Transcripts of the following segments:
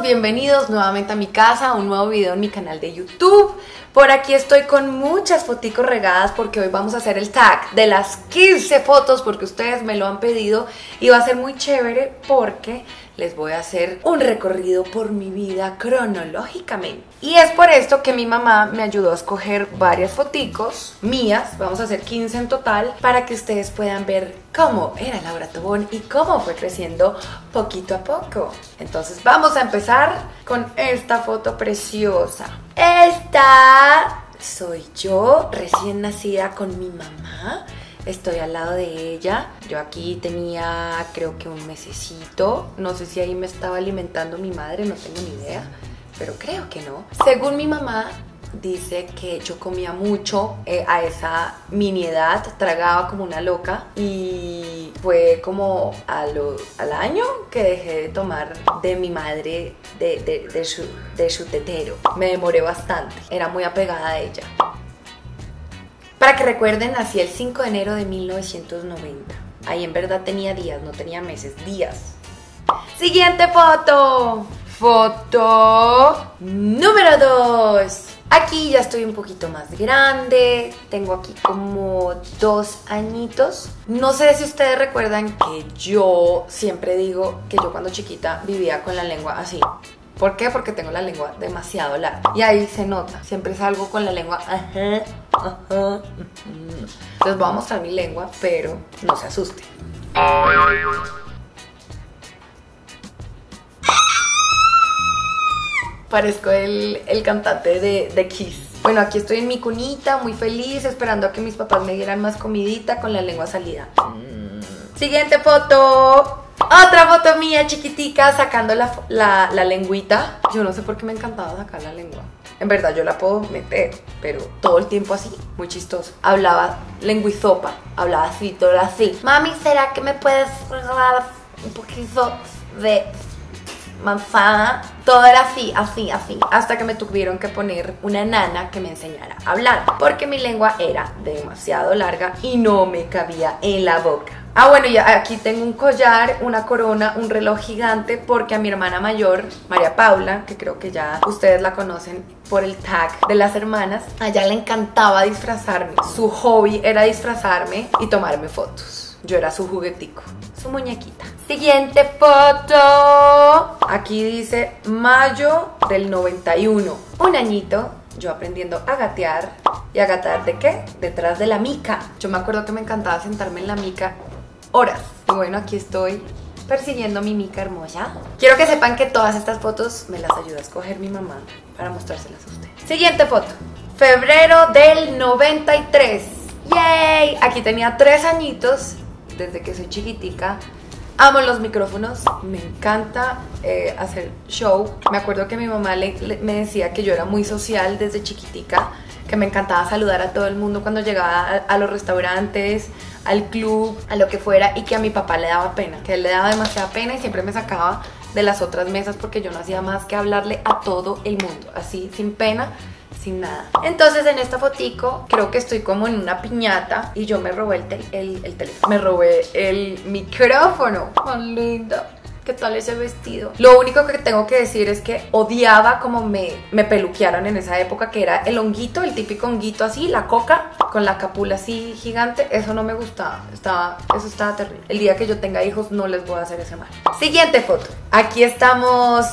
bienvenidos nuevamente a mi casa, a un nuevo video en mi canal de YouTube. Por aquí estoy con muchas foticos regadas porque hoy vamos a hacer el tag de las 15 fotos porque ustedes me lo han pedido y va a ser muy chévere porque les voy a hacer un recorrido por mi vida cronológicamente. Y es por esto que mi mamá me ayudó a escoger varias foticos mías, vamos a hacer 15 en total, para que ustedes puedan ver cómo era Laura Tobón y cómo fue creciendo poquito a poco. Entonces vamos a empezar con esta foto preciosa. Esta soy yo, recién nacida con mi mamá. Estoy al lado de ella. Yo aquí tenía creo que un mesecito. No sé si ahí me estaba alimentando mi madre, no tengo ni idea, pero creo que no. Según mi mamá, dice que yo comía mucho a esa mini edad, tragaba como una loca y fue como al año que dejé de tomar de mi madre, de su tetero. Me demoré bastante, era muy apegada a ella. Para que recuerden, nací el 5 de enero de 1990. Ahí en verdad tenía días, no tenía meses, días. Siguiente foto. Foto número 2. Aquí ya estoy un poquito más grande. Tengo aquí como 2 añitos. No sé si ustedes recuerdan que yo siempre digo que yo cuando chiquita vivía con la lengua así. ¿Por qué? Porque tengo la lengua demasiado larga. Y ahí se nota. Siempre salgo con la lengua. Les voy a mostrar mi lengua, pero no se asusten. Parezco el cantante de Kiss. Bueno, aquí estoy en mi cunita, muy feliz, esperando a que mis papás me dieran más comidita con la lengua salida. Siguiente foto. Otra foto mía chiquitica sacando la lengüita. Yo no sé por qué me encantaba sacar la lengua. En verdad yo la puedo meter, pero todo el tiempo así, muy chistoso. Hablaba lenguizopa, hablaba así, todo así. Mami, ¿será que me puedes regalar un poquito de manzana? Todo era así, así, así. Hasta que me tuvieron que poner una nana que me enseñara a hablar, porque mi lengua era demasiado larga y no me cabía en la boca. Ah, bueno, y aquí tengo un collar, una corona, un reloj gigante, porque a mi hermana mayor, María Paula, que creo que ya ustedes la conocen por el tag de las hermanas, a ella le encantaba disfrazarme. Su hobby era disfrazarme y tomarme fotos. Yo era su juguetico, su muñequita. Siguiente foto. Aquí dice mayo del 91. Un añito, yo aprendiendo a gatear. ¿Y a gatear de qué? Detrás de la mica. Yo me acuerdo que me encantaba sentarme en la mica horas. Y bueno, aquí estoy persiguiendo mi mica hermosa. Quiero que sepan que todas estas fotos me las ayudó a escoger mi mamá para mostrárselas a ustedes. Siguiente foto. Febrero del 93. ¡Yay! Aquí tenía 3 añitos desde que soy chiquitica. Amo los micrófonos, me encanta hacer show. Me acuerdo que mi mamá me decía que yo era muy social desde chiquitica, que me encantaba saludar a todo el mundo cuando llegaba a los restaurantes, al club, a lo que fuera, y que a mi papá le daba pena, que a él le daba demasiada pena y siempre me sacaba de las otras mesas porque yo no hacía más que hablarle a todo el mundo, así, sin pena, sin nada. Entonces en esta fotico creo que estoy como en una piñata y yo me robé el teléfono, me robé el micrófono. ¡Tan linda! ¿Qué tal ese vestido? Lo único que tengo que decir es que odiaba como me peluquearon en esa época, que era el honguito, el típico honguito así, la coca, con la capula así gigante. Eso no me gustaba, eso estaba terrible. El día que yo tenga hijos no les voy a hacer ese mal. Siguiente foto. Aquí estamos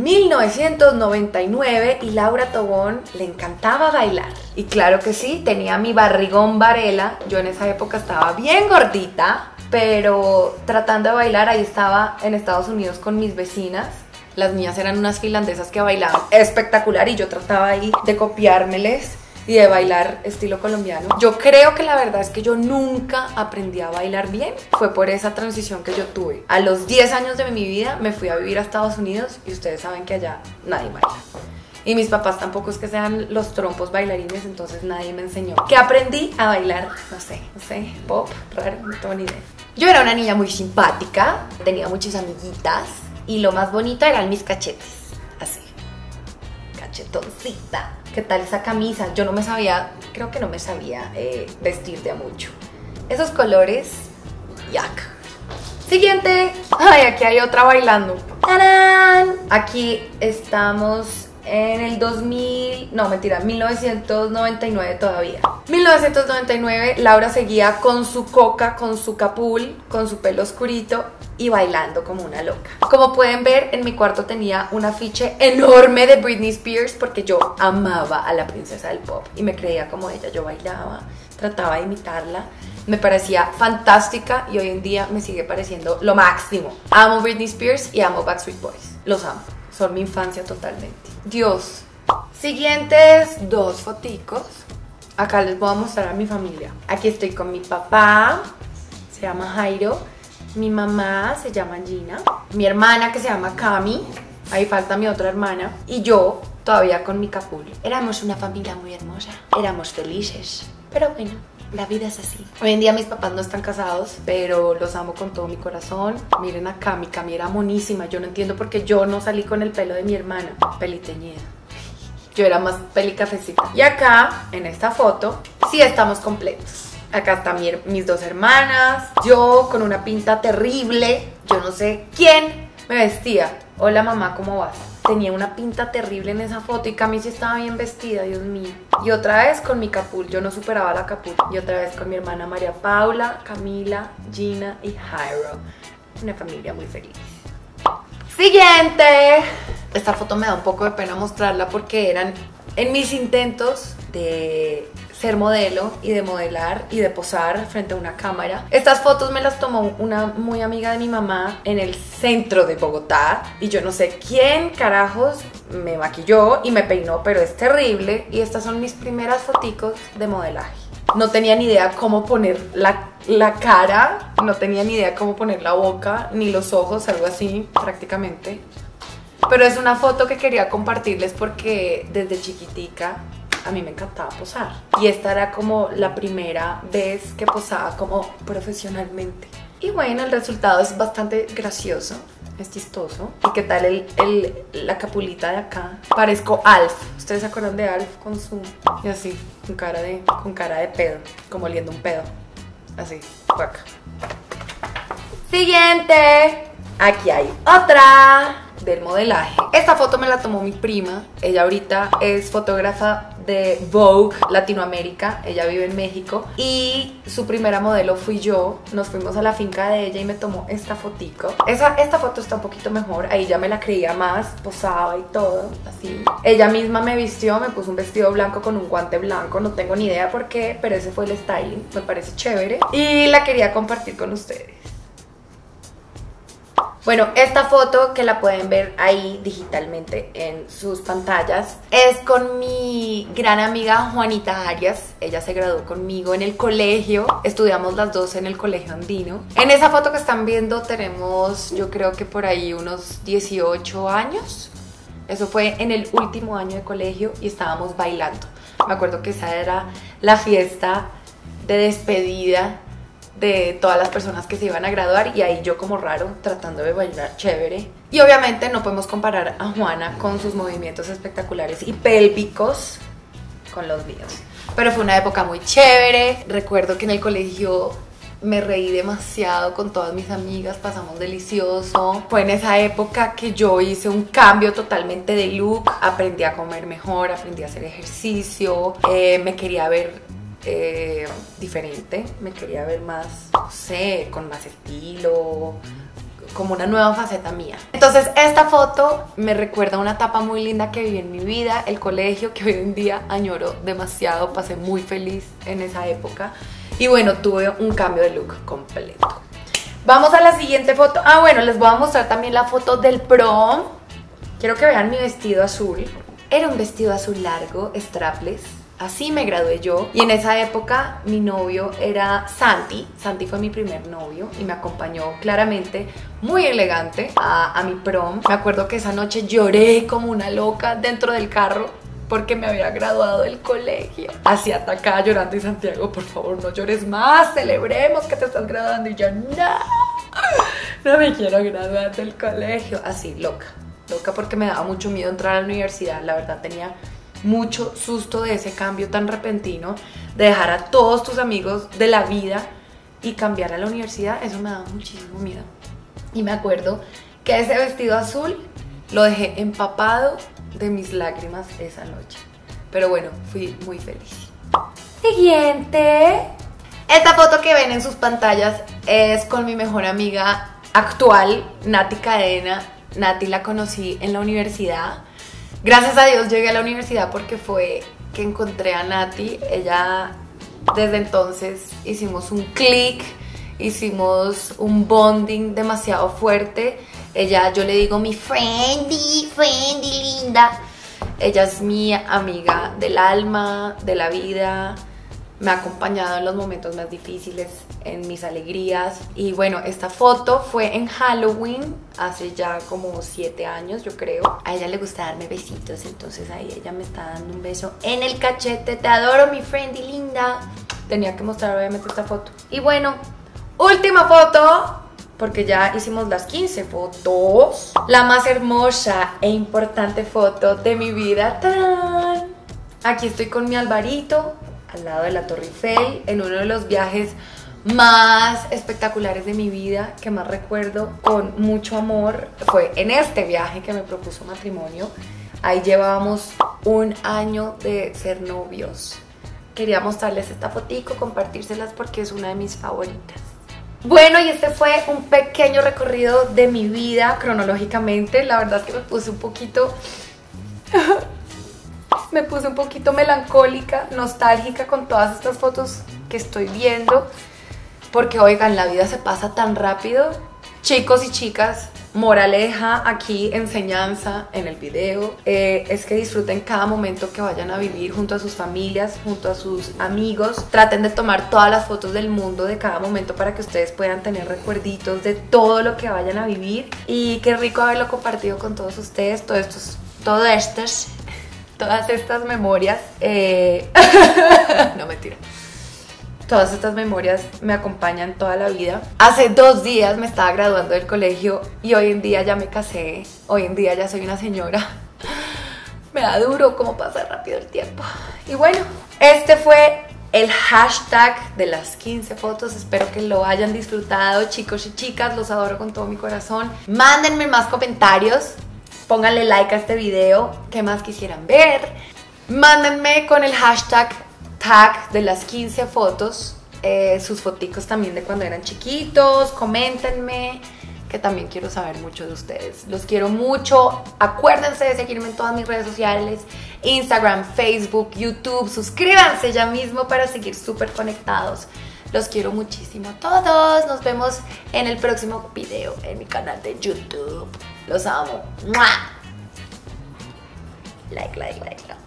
1999 y Laura Tobón le encantaba bailar. Y claro que sí, tenía mi barrigón Varela. Yo en esa época estaba bien gordita, pero tratando de bailar. Ahí estaba en Estados Unidos con mis vecinas. Las niñas eran unas finlandesas que bailaban espectacular y yo trataba ahí de copiármeles y de bailar estilo colombiano. Yo creo que la verdad es que yo nunca aprendí a bailar bien. Fue por esa transición que yo tuve. A los 10 años de mi vida me fui a vivir a Estados Unidos y ustedes saben que allá nadie baila. Y mis papás tampoco es que sean los trompos bailarines, entonces nadie me enseñó. ¿Qué aprendí a bailar? No sé, pop, raro, no tengo ni idea. Yo era una niña muy simpática, tenía muchas amiguitas y lo más bonito eran mis cachetes, así, cachetoncita. ¿Qué tal esa camisa? Yo no me sabía, creo que no me sabía vestir de a mucho. Esos colores, yuck. Siguiente. Ay, aquí hay otra bailando. ¡Tarán! Aquí estamos en el 2000, no mentira, 1999 todavía. 1999, Laura seguía con su coca, con su capul, con su pelo oscurito y bailando como una loca. Como pueden ver, en mi cuarto tenía un afiche enorme de Britney Spears porque yo amaba a la princesa del pop y me creía como ella. Yo bailaba, trataba de imitarla. Me parecía fantástica y hoy en día me sigue pareciendo lo máximo. Amo Britney Spears y amo Backstreet Boys. Los amo. Son mi infancia totalmente. Dios. Siguientes dos foticos. Acá les voy a mostrar a mi familia. Aquí estoy con mi papá. Se llama Jairo. Mi mamá se llama Gina. Mi hermana que se llama Cami. Ahí falta mi otra hermana. Y yo todavía con mi capul. Éramos una familia muy hermosa. Éramos felices. Pero bueno, la vida es así. Hoy en día mis papás no están casados, pero los amo con todo mi corazón. Miren a Cami, Cami era monísima. Yo no entiendo por qué yo no salí con el pelo de mi hermana, peliteñida. Yo era más pelicafecita. Y acá, en esta foto, sí estamos completos. Acá están mis dos hermanas, yo con una pinta terrible. Yo no sé quién me vestía. Hola mamá, ¿cómo vas? Tenía una pinta terrible en esa foto y Cami sí estaba bien vestida, Dios mío. Y otra vez con mi capul, yo no superaba la capul. Y otra vez con mi hermana María Paula, Camila, Gina y Jairo. Una familia muy feliz. Siguiente. Esta foto me da un poco de pena mostrarla porque eran en mis intentos de ser modelo y de modelar y de posar frente a una cámara. Estas fotos me las tomó una muy amiga de mi mamá en el centro de Bogotá y yo no sé quién carajos me maquilló y me peinó, pero es terrible. Y estas son mis primeras foticos de modelaje. No tenía ni idea cómo poner la cara, no tenía ni idea cómo poner la boca, ni los ojos, algo así prácticamente. Pero es una foto que quería compartirles porque desde chiquitica a mí me encantaba posar. Y esta era como la primera vez que posaba como profesionalmente. Y bueno, el resultado es bastante gracioso, es chistoso. ¿Y qué tal la capulita de acá? Parezco Alf. ¿Ustedes se acuerdan de Alf con su... y así, con cara de pedo, como oliendo un pedo. Así, guaca. Siguiente. Aquí hay otra del modelaje. Esta foto me la tomó mi prima. Ella ahorita es fotógrafa de Vogue Latinoamérica. Ella vive en México y su primera modelo fui yo. Nos fuimos a la finca de ella y me tomó esta fotico. Esta foto está un poquito mejor. Ahí ya me la creía más, posaba y todo, así. Ella misma me vistió, me puso un vestido blanco con un guante blanco. No tengo ni idea por qué, pero ese fue el styling. Me parece chévere y la quería compartir con ustedes. Bueno, esta foto que la pueden ver ahí digitalmente en sus pantallas es con mi gran amiga Juanita Arias. Ella se graduó conmigo en el colegio, estudiamos las dos en el colegio andino. En esa foto que están viendo tenemos, yo creo que por ahí unos 18 años. Eso fue en el último año de colegio y estábamos bailando. Me acuerdo que esa era la fiesta de despedida de todas las personas que se iban a graduar y ahí yo como raro tratando de bailar chévere. Y obviamente no podemos comparar a Juana con sus movimientos espectaculares y pélvicos con los míos. Pero fue una época muy chévere. Recuerdo que en el colegio me reí demasiado con todas mis amigas, pasamos delicioso. Fue en esa época que yo hice un cambio totalmente de look. Aprendí a comer mejor, aprendí a hacer ejercicio, me quería ver diferente, me quería ver más, no sé, con más estilo, como una nueva faceta mía. Entonces esta foto me recuerda a una etapa muy linda que viví en mi vida, el colegio, que hoy en día añoro demasiado. Pasé muy feliz en esa época y bueno, tuve un cambio de look completo. Vamos a la siguiente foto. Ah, bueno, les voy a mostrar también la foto del prom. Quiero que vean mi vestido azul. Era un vestido azul largo, strapless. Así me gradué yo y en esa época mi novio era Santi. Santi fue mi primer novio y me acompañó claramente, muy elegante, a mi prom. Me acuerdo que esa noche lloré como una loca dentro del carro porque me había graduado del colegio. Así atacada llorando y Santiago, por favor no llores más, celebremos que te estás graduando. Y yo, no me quiero graduar del colegio. Así, loca porque me daba mucho miedo entrar a la universidad. La verdad tenía mucho susto de ese cambio tan repentino, de dejar a todos tus amigos de la vida y cambiar a la universidad. Eso me daba muchísimo miedo. Y me acuerdo que ese vestido azul lo dejé empapado de mis lágrimas esa noche. Pero bueno, fui muy feliz. Siguiente. Esta foto que ven en sus pantallas es con mi mejor amiga actual, Nati Cadena. Nati la conocí en la universidad. Gracias a Dios llegué a la universidad porque fue que encontré a Nati. Ella, desde entonces hicimos un click, hicimos un bonding demasiado fuerte. Ella, yo le digo mi friendy linda. Ella es mi amiga del alma, de la vida. Me ha acompañado en los momentos más difíciles, en mis alegrías. Y bueno, esta foto fue en Halloween, hace ya como 7 años, yo creo. A ella le gusta darme besitos, entonces ahí ella me está dando un beso en el cachete. Te adoro, mi friend y linda. Tenía que mostrar obviamente esta foto. Y bueno, última foto, porque ya hicimos las 15 fotos. La más hermosa e importante foto de mi vida. ¡Tarán! Aquí estoy con mi Alvarito, al lado de la Torre Eiffel, en uno de los viajes más espectaculares de mi vida, que más recuerdo con mucho amor. Fue en este viaje que me propuso matrimonio. Ahí llevábamos 1 año de ser novios. Quería mostrarles esta fotico, compartírselas porque es una de mis favoritas. Bueno, y este fue un pequeño recorrido de mi vida cronológicamente. La verdad es que me puse un poquito melancólica, nostálgica con todas estas fotos que estoy viendo, porque oigan, la vida se pasa tan rápido. Chicos y chicas, moraleja aquí, enseñanza en el video, es que disfruten cada momento que vayan a vivir junto a sus familias, junto a sus amigos. Traten de tomar todas las fotos del mundo de cada momento para que ustedes puedan tener recuerditos de todo lo que vayan a vivir. Y qué rico haberlo compartido con todos ustedes, todas estas memorias. No, mentira. Todas estas memorias me acompañan toda la vida. Hace 2 días me estaba graduando del colegio y hoy en día ya me casé. Hoy en día ya soy una señora. Me da duro cómo pasa rápido el tiempo. Y bueno, este fue el hashtag de las 15 fotos. Espero que lo hayan disfrutado, chicos y chicas. Los adoro con todo mi corazón. Mándenme más comentarios. Pónganle like a este video. ¿Qué más quisieran ver? Mándenme con el hashtag tag de las 15 fotos, sus foticos también de cuando eran chiquitos. Coméntenme, que también quiero saber mucho de ustedes. Los quiero mucho. Acuérdense de seguirme en todas mis redes sociales: Instagram, Facebook, YouTube. Suscríbanse ya mismo para seguir súper conectados. Los quiero muchísimo a todos. Nos vemos en el próximo video en mi canal de YouTube. Los amo. ¡Mua! Like.